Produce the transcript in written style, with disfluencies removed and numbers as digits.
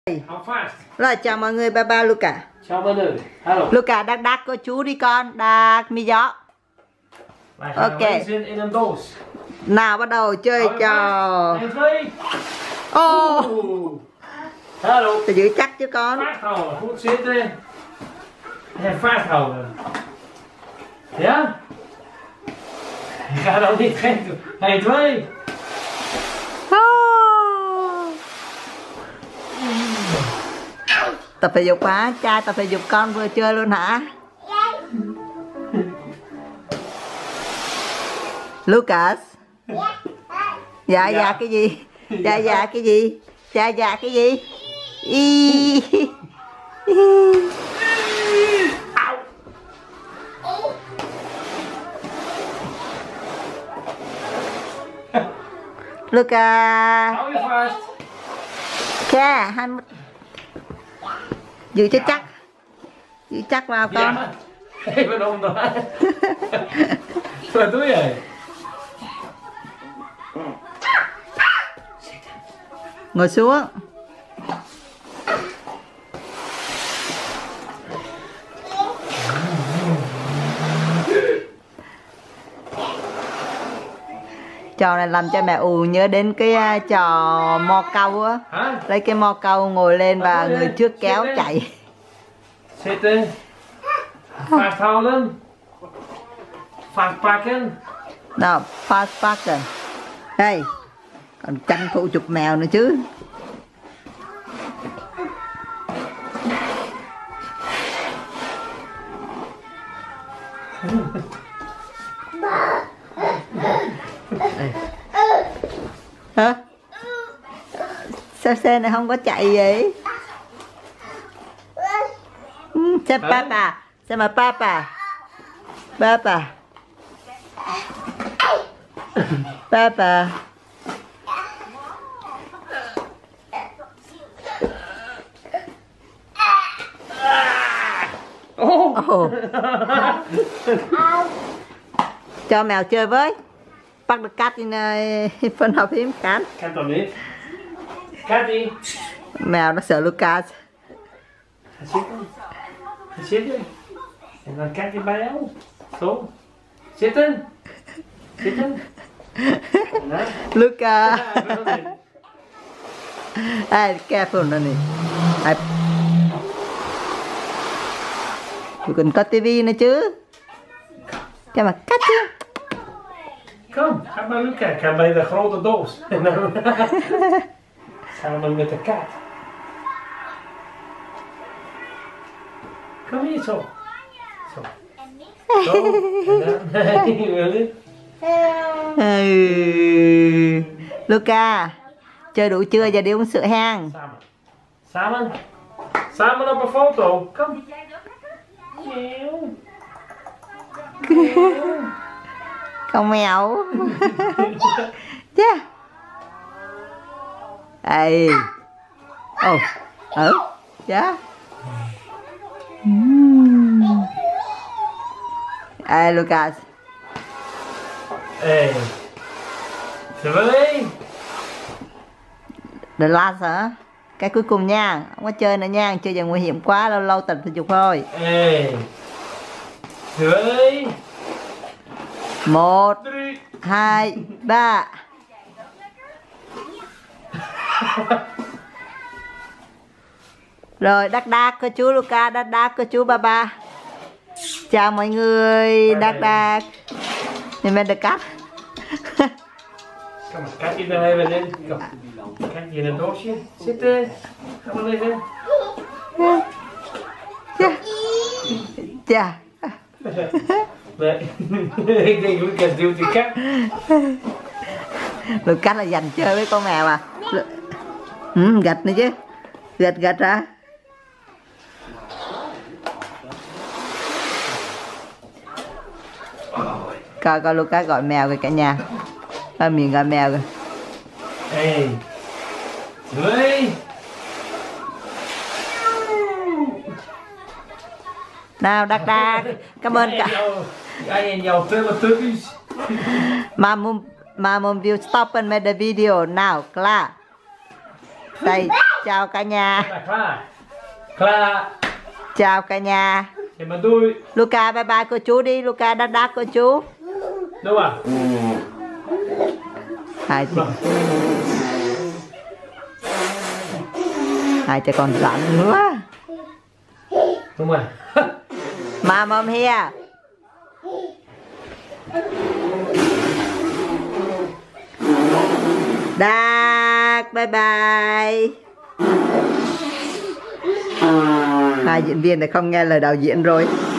Rồi chào mọi người, ba Luca. Chào mọi người. Hello. Luca đắc cô chú đi con, đắc mi gió. Ok. Nào bắt đầu chơi trò. Hello. Phải giữ chắc chứ con. Vasthouden, goed zitten. En vasthouden. Ja? Je gaat ook niet gek doen. 1, 2. Tập thể dục hả? Cha tập thể dục con vừa chơi luôn hả? Lucas. Dạ cái gì? Dạ cái gì? Dạ cái gì? Luca. Hou je vast. Kìa, giữ cho chắc. Giữ chắc vào con. Ja. Even omdraaien. Wat doe jij? Ngồi xuống. Trò này làm cho mẹ ù nhớ đến cái trò mo câu á. Lấy cái mo câu ngồi lên và người trước kéo chạy. Zitten. Vasthouden. Vastpakken. Nào, fastpacken. Đây. Còn tranh thủ chụp mèo nữa chứ. Hả? Sao xe này không có chạy vậy? Xem papa. Xem mà papa. Papa. Papa. Oh. Cho mèo chơi với. Bắt được cát in phân học phím cát. Kan toch niet? Cathy. Mèo nó sợ Lucas. Ga zitten. Ga zitten. En dan kijk je bij jou. Zo. Zitten. Zitten. Luca. Hey, careful Nani. Tụi cần có tivi nữa chứ. Cho mà cắt chứ. Kom, ga bij Luca. Ik ga bij de grote doos. En dan samen met de kat. Kom hier zo. Zo. Zo. En dan wil je? Luca, chơi đủ chưa? Giờ đi uống sữa hang. Samen. Samen. Samen op een foto. Kom. Con mèo. Yeah. Ê. Oh. Yeah. Ê Lucas. Ê. 2. The last hả? Cái cuối cùng nha. Không có chơi nữa nha. Chơi giờ nguy hiểm quá. Lâu lâu tập thể dục thôi. Ê. 2. 1 3. 2 3. Rồi đắc cô chú Luca, đắc cô chú ba. Chào mọi người, đắc. Nhìn bên được cắt. Kom maar, kijk je er even in. Kom. Kijk je in het doosje. Zitten. Ga maar liggen. Chà. Nee. Ik denk Lucas doet die kat. Lucas là dành chơi với con mèo à. Gạch nữa chứ. Gạch ra. Coi Lucas gọi mèo rồi cả nhà. Coi miệng gọi mèo rồi. Ê. 2. Nào đắc. Cảm ơn cả. Jij en jouw Teletubbies. Mom will stop and make the video now. Klar. Đây. Chào cả nhà. Clara. Chào cả nhà. Thì mà tôi. Luca bye bye cô chú đi. Luca đắt đắt cô chú. Đâu à? Hai cha con rảnh quá. Đúng rồi. Mom here. Đạt bye bye. Hai diễn viên này không nghe lời đạo diễn rồi.